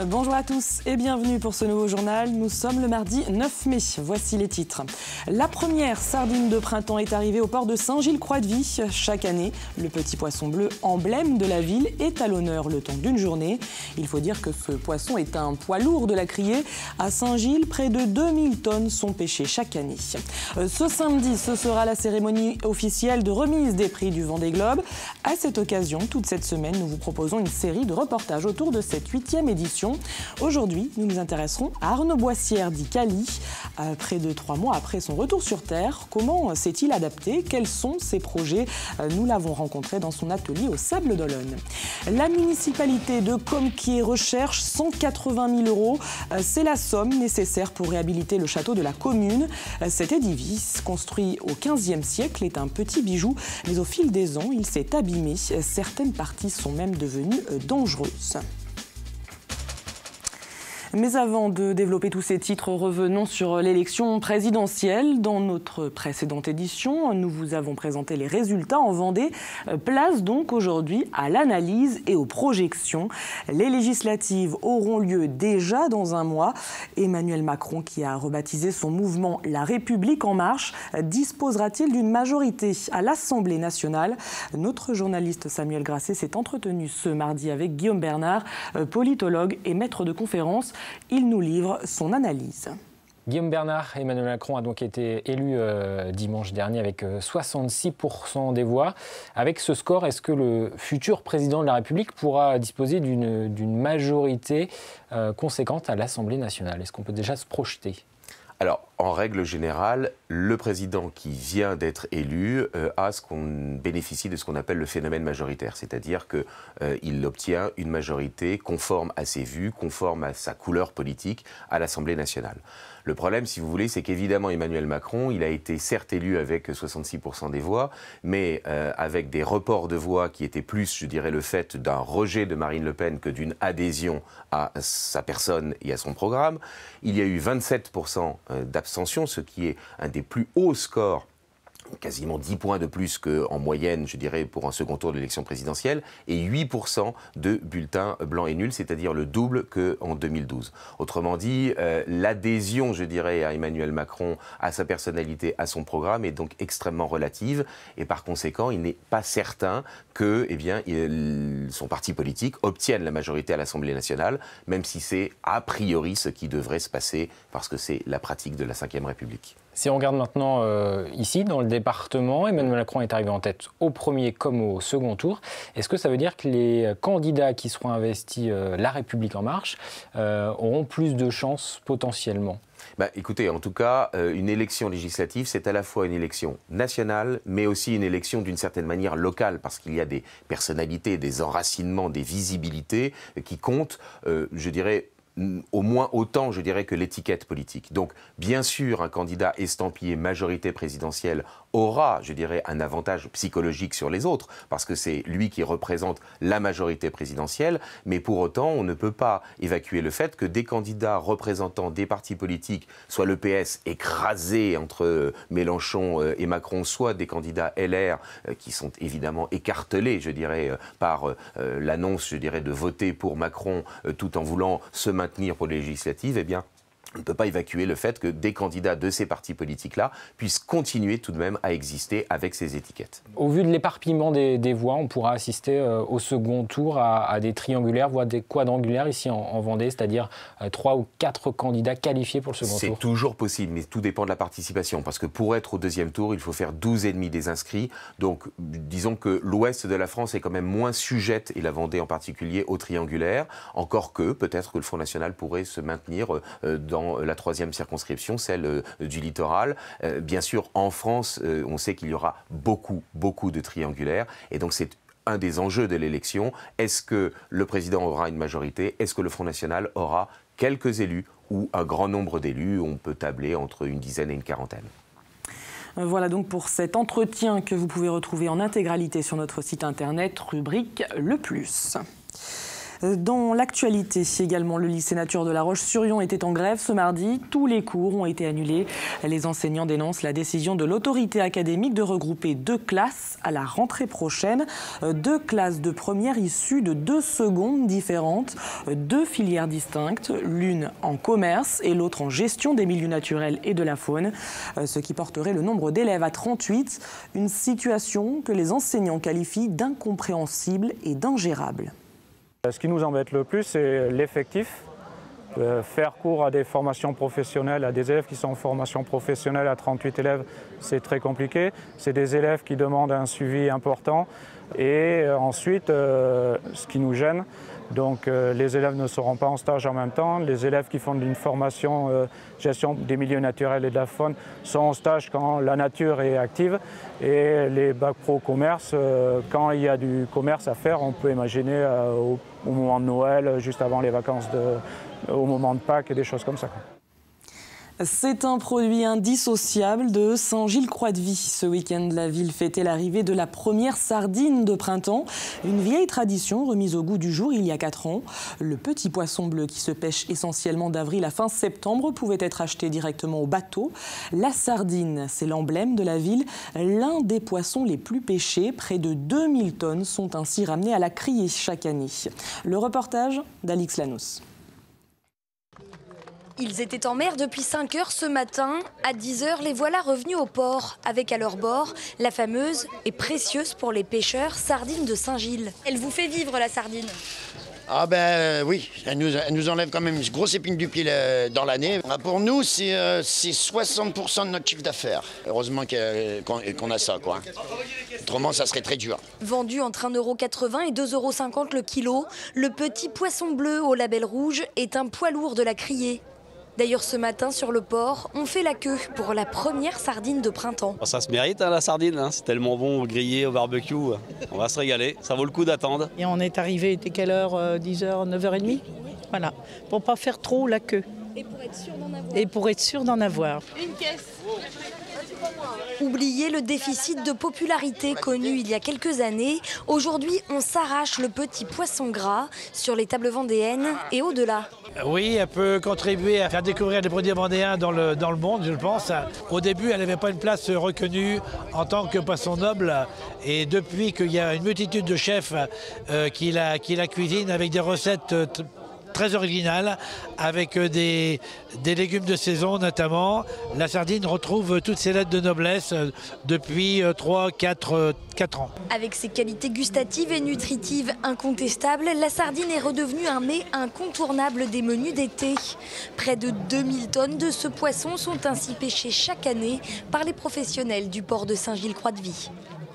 Bonjour à tous et bienvenue pour ce nouveau journal. Nous sommes le mardi 9 mai. Voici les titres. La première sardine de printemps est arrivée au port de Saint-Gilles-Croix-de-Vie. Chaque année, le petit poisson bleu, emblème de la ville, est à l'honneur le temps d'une journée. Il faut dire que ce poisson est un poids lourd de la criée. À Saint-Gilles, près de 2000 tonnes sont pêchées chaque année. Ce samedi, ce sera la cérémonie officielle de remise des prix du Vendée Globe. À cette occasion, toute cette semaine, nous vous proposons une série de reportages autour de cette 8e édition. Aujourd'hui, nous nous intéresserons à Arnaud Boissière, dit Cali. Près de 3 mois après son retour sur Terre, comment s'est-il adapté? Quels sont ses projets? Nous l'avons rencontré dans son atelier au Sables d'Olonne. La municipalité de Comquier recherche 180 000 €. C'est la somme nécessaire pour réhabiliter le château de la commune. Cet édifice, construit au XVe siècle, est un petit bijou, mais au fil des ans, il s'est abîmé. Certaines parties sont même devenues dangereuses. Mais avant de développer tous ces titres, revenons sur l'élection présidentielle. Dans notre précédente édition, nous vous avons présenté les résultats en Vendée. Place donc aujourd'hui à l'analyse et aux projections. Les législatives auront lieu déjà dans un mois. Emmanuel Macron, qui a rebaptisé son mouvement La République en marche, disposera-t-il d'une majorité à l'Assemblée nationale? Notre journaliste Samuel Grasset s'est entretenu ce mardi avec Guillaume Bernard, politologue et maître de conférence. Il nous livre son analyse. Guillaume Bernard, Emmanuel Macron a donc été élu dimanche dernier avec 66% des voix. Avec ce score, est-ce que le futur président de la République pourra disposer d'une majorité conséquente à l'Assemblée nationale? Est-ce qu'on peut déjà se projeter? Alors, en règle générale, le président qui vient d'être élu bénéficie de ce qu'on appelle le phénomène majoritaire, c'est-à-dire qu'il obtient une majorité conforme à ses vues, conforme à sa couleur politique à l'Assemblée nationale. Le problème, si vous voulez, c'est qu'évidemment Emmanuel Macron, il a été certes élu avec 66% des voix, mais avec des reports de voix qui étaient plus, je dirais, le fait d'un rejet de Marine Le Pen que d'une adhésion à sa personne et à son programme. Il y a eu 27% d'abstention, ce qui est un des plus hauts scores, quasiment 10 points de plus qu'en moyenne, je dirais, pour un second tour de l'élection présidentielle, et 8% de bulletins blancs et nuls, c'est-à-dire le double qu'en 2012. Autrement dit, l'adhésion, je dirais, à Emmanuel Macron, à sa personnalité, à son programme, est donc extrêmement relative, et par conséquent, il n'est pas certain que son parti politique obtienne la majorité à l'Assemblée nationale, même si c'est a priori ce qui devrait se passer, parce que c'est la pratique de la Ve République. Si on regarde maintenant ici, dans le département, Emmanuel Macron est arrivé en tête au premier comme au second tour. Est-ce que ça veut dire que les candidats qui seront investis La République en marche auront plus de chances potentiellement? Écoutez, en tout cas, une élection législative, c'est à la fois une élection nationale, mais aussi une élection d'une certaine manière locale, parce qu'il y a des personnalités, des enracinements, des visibilités qui comptent, je dirais, au moins autant, je dirais, que l'étiquette politique. Donc, bien sûr, un candidat estampillé majorité présidentielle aura, je dirais, un avantage psychologique sur les autres, parce que c'est lui qui représente la majorité présidentielle, mais pour autant, on ne peut pas évacuer le fait que des candidats représentant des partis politiques, soit le PS écrasé entre Mélenchon et Macron, soit des candidats LR qui sont évidemment écartelés, je dirais, par l'annonce, je dirais, de voter pour Macron tout en voulant se maintenir pour les législatives, eh bien, on ne peut pas évacuer le fait que des candidats de ces partis politiques-là puissent continuer tout de même à exister avec ces étiquettes. Au vu de l'éparpillement des voix, on pourra assister au second tour à des triangulaires, voire des quadrangulaires ici en Vendée, c'est-à-dire 3 ou 4 candidats qualifiés pour le second tour. C'est toujours possible, mais tout dépend de la participation, parce que pour être au deuxième tour, il faut faire 12,5 des inscrits. Donc, disons que l'ouest de la France est quand même moins sujette, et la Vendée en particulier, au triangulaire, encore que peut-être que le Front National pourrait se maintenir dans la 3e circonscription, celle du littoral. Bien sûr, en France, on sait qu'il y aura beaucoup de triangulaires, et donc c'est un des enjeux de l'élection. Est-ce que le président aura une majorité? Est-ce que le Front National aura quelques élus ou un grand nombre d'élus? On peut tabler entre une dizaine et une quarantaine. Voilà donc pour cet entretien que vous pouvez retrouver en intégralité sur notre site internet, rubrique Le Plus. Dans l'actualité également, le lycée Nature de La Roche-sur-Yon était en grève ce mardi. Tous les cours ont été annulés. Les enseignants dénoncent la décision de l'autorité académique de regrouper 2 classes à la rentrée prochaine. 2 classes de première issues de 2 secondes différentes, 2 filières distinctes, l'une en commerce et l'autre en gestion des milieux naturels et de la faune, ce qui porterait le nombre d'élèves à 38. Une situation que les enseignants qualifient d'incompréhensible et d'ingérable. Ce qui nous embête le plus, c'est l'effectif. Faire cours à des formations professionnelles, à des élèves qui sont en formation professionnelle à 38 élèves, c'est très compliqué. C'est des élèves qui demandent un suivi important. Et ensuite, ce qui nous gêne, donc les élèves ne seront pas en stage en même temps. Les élèves qui font une formation gestion des milieux naturels et de la faune sont en stage quand la nature est active. Et les bacs pro commerce, quand il y a du commerce à faire, on peut imaginer au moment de Noël, juste avant les vacances, au moment de Pâques et des choses comme ça. C'est un produit indissociable de Saint-Gilles-Croix-de-Vie. Ce week-end, la ville fêtait l'arrivée de la première sardine de printemps. Une vieille tradition remise au goût du jour il y a 4 ans. Le petit poisson bleu qui se pêche essentiellement d'avril à fin septembre pouvait être acheté directement au bateau. La sardine, c'est l'emblème de la ville. L'un des poissons les plus pêchés, près de 2000 tonnes, sont ainsi ramenés à la criée chaque année. Le reportage d'Alix Lanos. Ils étaient en mer depuis 5 heures ce matin. À 10 heures, les voilà revenus au port, avec à leur bord la fameuse et précieuse pour les pêcheurs sardine de Saint-Gilles. Elle vous fait vivre la sardine? Ah ben oui, elle nous enlève quand même une grosse épine du pied dans l'année. Pour nous, c'est 60% de notre chiffre d'affaires. Heureusement qu'on a ça, quoi. Autrement, ça serait très dur. Vendu entre 1,80 € et 2,50 € le kilo, le petit poisson bleu au label rouge est un poids lourd de la criée. D'ailleurs, ce matin, sur le port, on fait la queue pour la première sardine de printemps. Ça se mérite, hein, la sardine. Hein. C'est tellement bon grillé au barbecue. On va se régaler. Ça vaut le coup d'attendre. Et on est arrivé, il était quelle heure? 10h, 9h30. Voilà, pour ne pas faire trop la queue. Et pour être sûr d'en avoir. Et pour être sûr d'en avoir. Une caisse. Oubliez le déficit de popularité connu il y a quelques années. Aujourd'hui, on s'arrache le petit poisson gras sur les tables vendéennes et au-delà. Oui, elle peut contribuer à faire découvrir des produits vendéens dans le monde, je pense. Au début, elle n'avait pas une place reconnue en tant que poisson noble. Et depuis qu'il y a une multitude de chefs qui la cuisinent avec des recettes très originales, avec des légumes de saison notamment, la sardine retrouve toutes ses lettres de noblesse depuis 3-4 ans. Avec ses qualités gustatives et nutritives incontestables, la sardine est redevenue un mets incontournable des menus d'été. Près de 2000 tonnes de ce poisson sont ainsi pêchées chaque année par les professionnels du port de Saint-Gilles-Croix-de-Vie.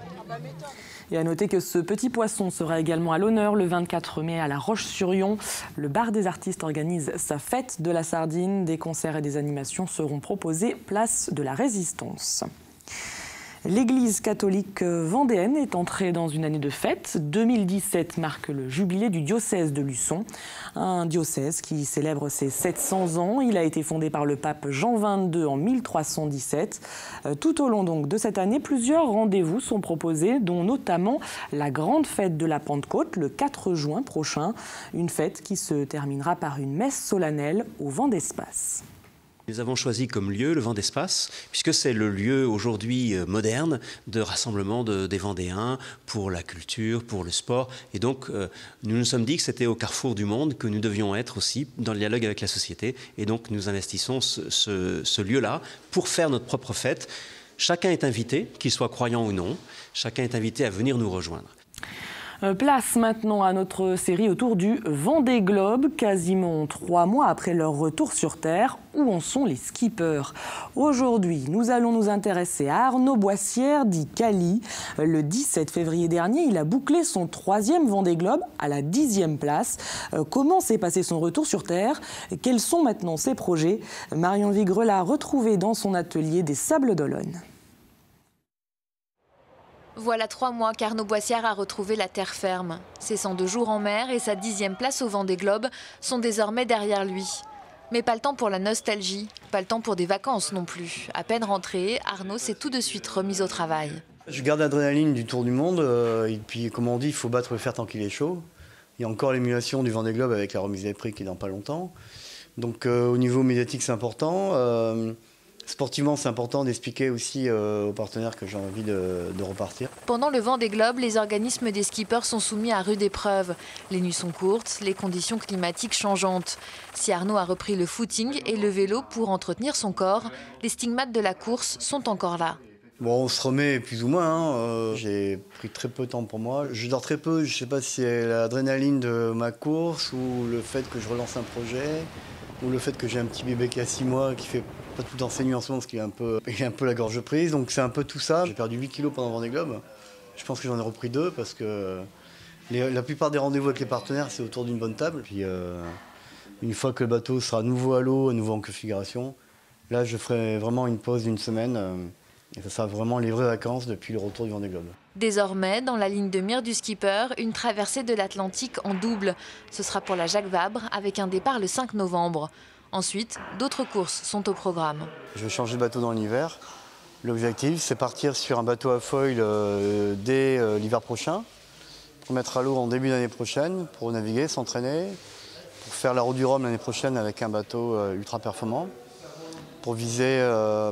Et à noter que ce petit poisson sera également à l'honneur le 24 mai à La Roche-sur-Yon. Le bar des artistes organise sa fête de la sardine. Des concerts et des animations seront proposés place de la Résistance. L'Église catholique vendéenne est entrée dans une année de fête. 2017 marque le jubilé du diocèse de Luçon, un diocèse qui célèbre ses 700 ans. Il a été fondé par le pape Jean XXII en 1317. Tout au long donc de cette année, plusieurs rendez-vous sont proposés, dont notamment la grande fête de la Pentecôte le 4 juin prochain. Une fête qui se terminera par une messe solennelle au vent d'espace. Nous avons choisi comme lieu le Vent d'Espace, puisque c'est le lieu aujourd'hui moderne de rassemblement des Vendéens pour la culture, pour le sport. Et donc, nous nous sommes dit que c'était au carrefour du monde que nous devions être aussi dans le dialogue avec la société. Et donc, nous investissons ce lieu-là pour faire notre propre fête. Chacun est invité, qu'il soit croyant ou non. Chacun est invité à venir nous rejoindre. Place maintenant à notre série autour du Vendée Globe. Quasiment 3 mois après leur retour sur Terre, où en sont les skippers? Aujourd'hui, nous allons nous intéresser à Arnaud Boissière, dit Cali. Le 17 février dernier, il a bouclé son 3e Vendée Globe à la 10e place. Comment s'est passé son retour sur Terre? Quels sont maintenant ses projets? Marion Vigreux l'a retrouvé dans son atelier des Sables d'Olonne. Voilà 3 mois qu'Arnaud Boissière a retrouvé la terre ferme. Ses 102 jours en mer et sa 10e place au Vendée Globe sont désormais derrière lui. Mais pas le temps pour la nostalgie, pas le temps pour des vacances non plus. À peine rentré, Arnaud s'est tout de suite remis au travail. Je garde l'adrénaline du tour du monde et puis comme on dit, il faut battre le fer tant qu'il est chaud. Il y a encore l'émulation du Vendée Globe avec la remise des prix qui est dans pas longtemps. Donc au niveau médiatique, c'est important. Sportivement, c'est important d'expliquer aussi aux partenaires que j'ai envie de repartir. Pendant le Vendée Globe, les organismes des skippers sont soumis à rude épreuve. Les nuits sont courtes, les conditions climatiques changeantes. Si Arnaud a repris le footing et le vélo pour entretenir son corps, les stigmates de la course sont encore là. Bon, on se remet plus ou moins. J'ai pris très peu de temps pour moi. Je dors très peu. Je ne sais pas si c'est l'adrénaline de ma course ou le fait que je relance un projet ou le fait que j'ai un petit bébé qui a 6 mois qui fait pas tout le temps ses nuits en ce moment parce qu'il a un peu la gorge prise. Donc c'est un peu tout ça. J'ai perdu 8 kilos pendant le Vendée Globe. Je pense que j'en ai repris 2 parce que la plupart des rendez-vous avec les partenaires, c'est autour d'une bonne table. Puis une fois que le bateau sera à nouveau à l'eau, à nouveau en configuration, là je ferai vraiment une pause d'une semaine. Et ça sera vraiment les vraies vacances depuis le retour du Vendée Globe. Désormais, dans la ligne de mire du skipper, une traversée de l'Atlantique en double. Ce sera pour la Jacques Vabre avec un départ le 5 novembre. Ensuite, d'autres courses sont au programme. Je vais changer de bateau dans l'hiver. L'objectif, c'est partir sur un bateau à foil dès l'hiver prochain, pour mettre à l'eau en début d'année prochaine, pour naviguer, s'entraîner, pour faire la Route du Rhum l'année prochaine avec un bateau ultra performant, pour viser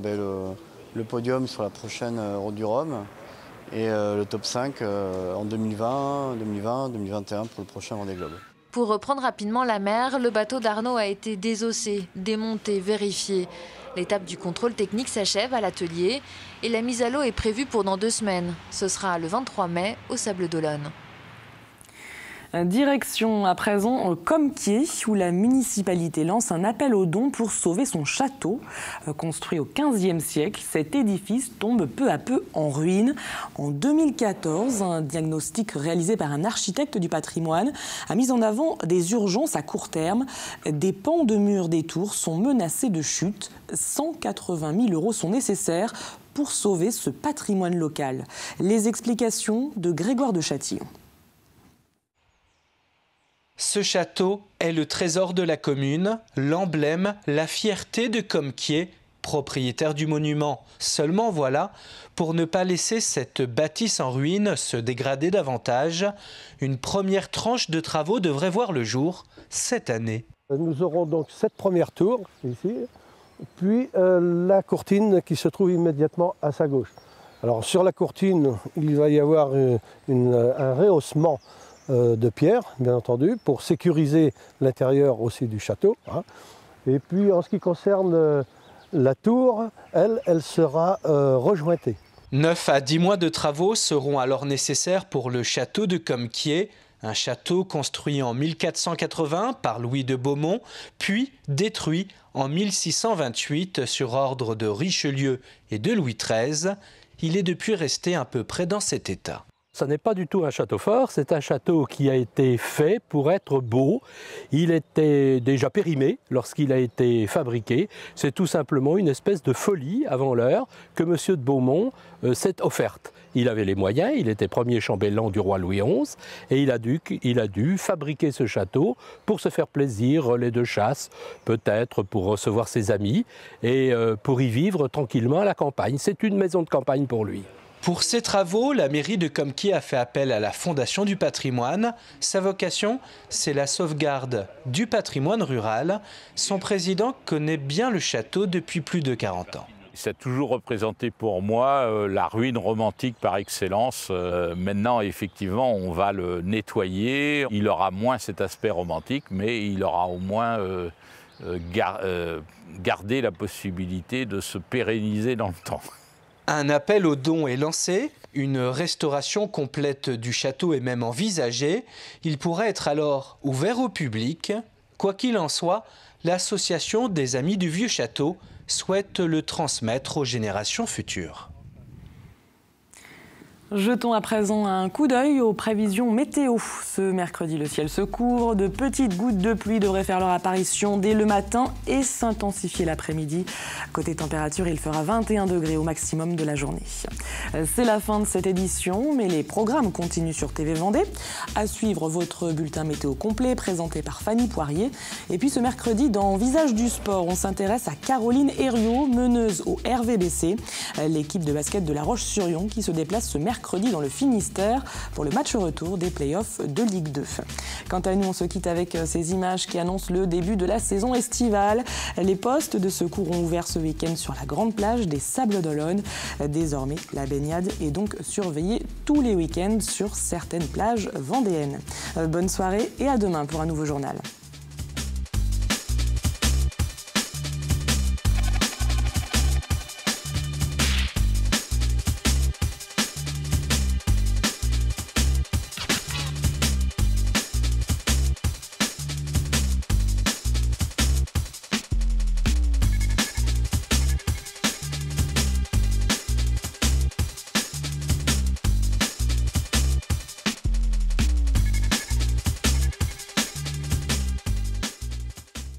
le podium sur la prochaine Route du Rhum et le top 5 en 2020, 2021 pour le prochain Vendée Globe. Pour reprendre rapidement la mer, le bateau d'Arnaud a été désossé, démonté, vérifié. L'étape du contrôle technique s'achève à l'atelier et la mise à l'eau est prévue pour dans 2 semaines. Ce sera le 23 mai au Sables d'Olonne. Direction à présent Compiègne, où la municipalité lance un appel aux dons pour sauver son château. Construit au XVe siècle, cet édifice tombe peu à peu en ruine. En 2014, un diagnostic réalisé par un architecte du patrimoine a mis en avant des urgences à court terme. Des pans de murs des tours sont menacés de chute. 180 000 € sont nécessaires pour sauver ce patrimoine local. Les explications de Grégoire de Châtillon. Ce château est le trésor de la commune, l'emblème, la fierté de Compiègne, propriétaire du monument. Seulement voilà, pour ne pas laisser cette bâtisse en ruine se dégrader davantage, une première tranche de travaux devrait voir le jour cette année. Nous aurons donc cette première tour ici, puis la courtine qui se trouve immédiatement à sa gauche. Alors sur la courtine, il va y avoir un rehaussement de pierre, bien entendu, pour sécuriser l'intérieur aussi du château. Et puis en ce qui concerne la tour, elle sera rejointée. 9 à 10 mois de travaux seront alors nécessaires pour le château de Compiègne, un château construit en 1480 par Louis de Beaumont, puis détruit en 1628 sur ordre de Richelieu et de Louis XIII. Il est depuis resté à peu près dans cet état. Ce n'est pas du tout un château fort, c'est un château qui a été fait pour être beau. Il était déjà périmé lorsqu'il a été fabriqué. C'est tout simplement une espèce de folie avant l'heure que M. de Beaumont s'est offerte. Il avait les moyens, il était premier chambellan du roi Louis XI et il a dû fabriquer ce château pour se faire plaisir, relais de chasse, peut-être pour recevoir ses amis et pour y vivre tranquillement à la campagne. C'est une maison de campagne pour lui. Pour ces travaux, la mairie de Compiègne a fait appel à la Fondation du patrimoine. Sa vocation, c'est la sauvegarde du patrimoine rural. Son président connaît bien le château depuis plus de 40 ans. Ça a toujours représenté pour moi la ruine romantique par excellence. Maintenant, effectivement, on va le nettoyer. Il aura moins cet aspect romantique, mais il aura au moins gardé la possibilité de se pérenniser dans le temps. Un appel aux dons est lancé, une restauration complète du château est même envisagée. Il pourrait être alors ouvert au public. Quoi qu'il en soit, l'association des Amis du Vieux Château souhaite le transmettre aux générations futures. Jetons à présent un coup d'œil aux prévisions météo. Ce mercredi, le ciel se couvre. De petites gouttes de pluie devraient faire leur apparition dès le matin et s'intensifier l'après-midi. Côté température, il fera 21 degrés au maximum de la journée. C'est la fin de cette édition, mais les programmes continuent sur TV Vendée. À suivre votre bulletin météo complet présenté par Fanny Poirier. Et puis ce mercredi, dans Visage du sport, on s'intéresse à Caroline Herriot, meneuse au RVBC, l'équipe de basket de La Roche-sur-Yon qui se déplace ce mercredi mercredi dans le Finistère pour le match retour des playoffs de Ligue 2. Quant à nous, on se quitte avec ces images qui annoncent le début de la saison estivale. Les postes de secours ont ouvert ce week-end sur la grande plage des Sables d'Olonne. Désormais, la baignade est donc surveillée tous les week-ends sur certaines plages vendéennes. Bonne soirée et à demain pour un nouveau journal.